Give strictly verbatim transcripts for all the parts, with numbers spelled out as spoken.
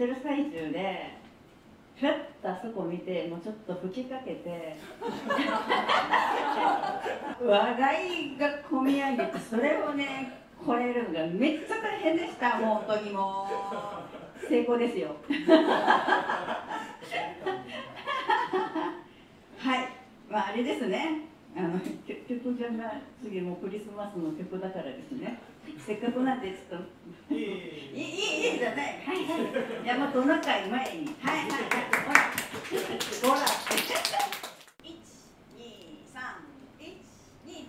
ってる最中でふっとあそこ見てもうちょっと吹きかけて笑いがこみ上げて、それをね超えるのがめっちゃ大変でした。もう本当にもう成功ですよはい、まああれですね、あの曲じゃが次もクリスマスの曲だからですね、せっかくなんでちょっといいいいいいじゃない、はいはい、大和仲井前に、はいはいはい、ほらほらいちにさんいちに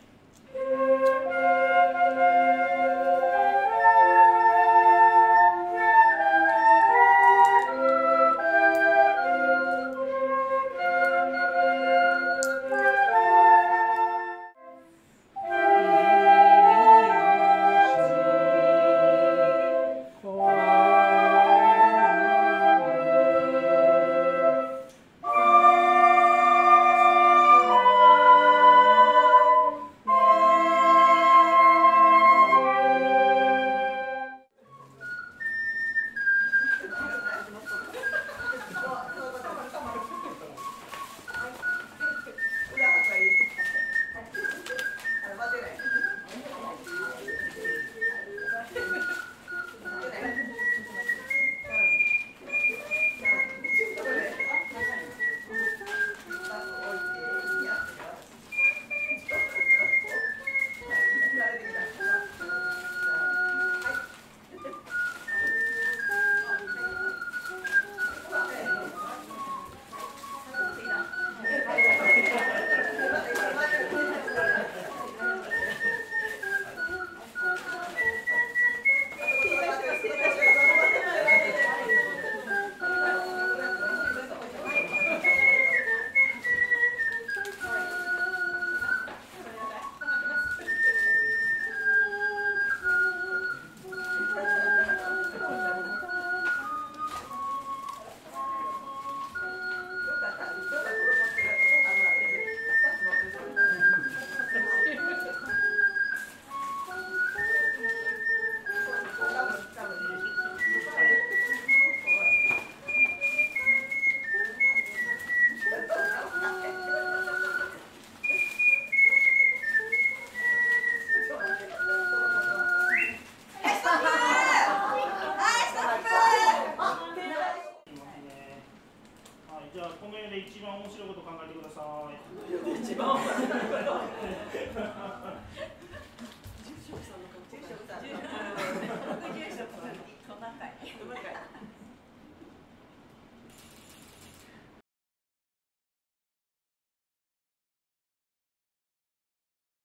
じゃあこの世で一番面白いこと考えてください。 一番面白いこと